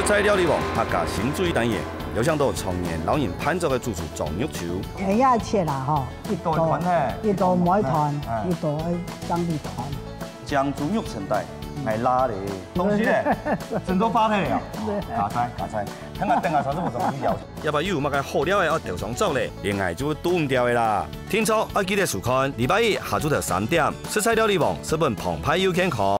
材料理网客家新水单元，有想到常年老人攀着的主厨撞肉球。 系呀，切啦吼，一道唔爱团，一道张力团。 将猪肉承带，来拉嘞，东西嘞，整都发起了。夹菜，等下啥子无什么聊。要不有乜个好料的要调上走嘞，恋爱就躲唔掉的啦。听说要记得收看，礼拜一下晝头3點，食材料理網，日本澎湃有健康。